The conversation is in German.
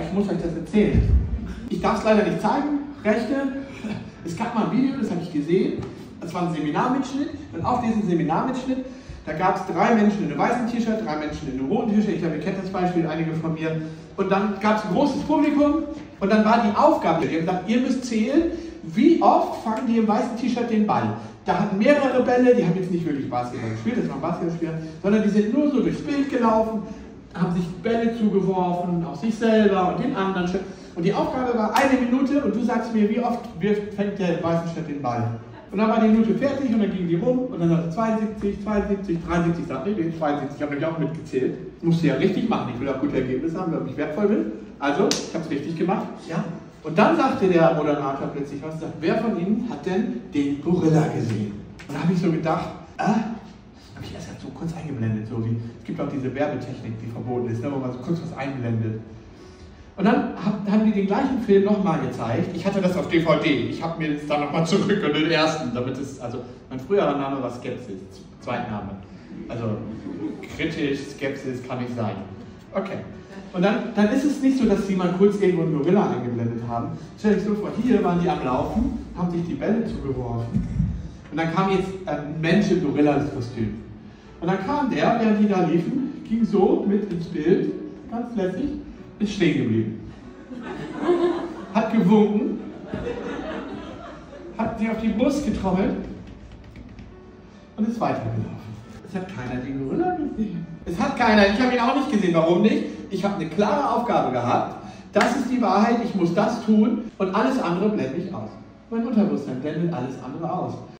ich muss euch das erzählen. Ich darf es leider nicht zeigen, Rechte. Es gab mal ein Video, das habe ich gesehen. Das war ein Seminarmitschnitt. Und auf diesem Seminarmitschnitt, da gab es 3 Menschen in einem weißen T-Shirt, 3 Menschen in einem roten T-Shirt. Ich glaube, ihr kennt das Beispiel, einige von mir. Und dann gab es ein großes Publikum. Und dann war die Aufgabe, die haben gesagt, ihr müsst zählen, wie oft fangen die im weißen T-Shirt den Ball. Da hatten mehrere Bälle, die haben jetzt nicht wirklich Basketball gespielt, das war Basketballspieler, sondern die sind nur so durchs Bild gelaufen, haben sich Bälle zugeworfen, auf sich selber und den anderen. Und die Aufgabe war 1 Minute und du sagst mir, wie oft fängt der im weißen Shirt den Ball. Und dann war die Minute fertig und dann ging die rum und dann hat 72, 72, 73, sagt nee, 72, ich habe nämlich auch mitgezählt. Musste ja richtig machen, ich will auch gute Ergebnisse haben, weil ich wertvoll bin. Also, ich habe es richtig gemacht. Ja. Und dann sagte der Moderator plötzlich was, sagt, wer von Ihnen hat denn den Gorilla gesehen? Und da habe ich so gedacht, habe ich erst so kurz eingeblendet, so wie, es gibt auch diese Werbetechnik, die verboten ist, ne, wo man so kurz was einblendet. Und dann haben die den gleichen Film nochmal gezeigt. Ich hatte das auf DVD, ich habe mir jetzt da nochmal zurück und den ersten, damit es, also mein früherer Name war Skepsis, Zweitname. Also kritisch, Skepsis kann nicht sein. Okay. Und dann ist es nicht so, dass sie mal kurz irgendwo einen Gorilla eingeblendet haben. Stell dich so vor, hier waren die am Laufen, haben sich die Bälle zugeworfen. Und dann kam jetzt ein Mensch im Gorilla-Kostüm. Und dann kam der, während die da liefen, ging so mit ins Bild, ganz lässig, ist stehen geblieben. Hat gewunken, hat sich auf die Brust getrommelt und ist weitergelaufen. Es hat keiner den Gorilla gesehen. Es hat keiner, ich habe ihn auch nicht gesehen. Warum nicht? Ich habe eine klare Aufgabe gehabt. Das ist die Wahrheit, ich muss das tun und alles andere blende ich aus. Mein Unterbewusstsein blendet alles andere aus.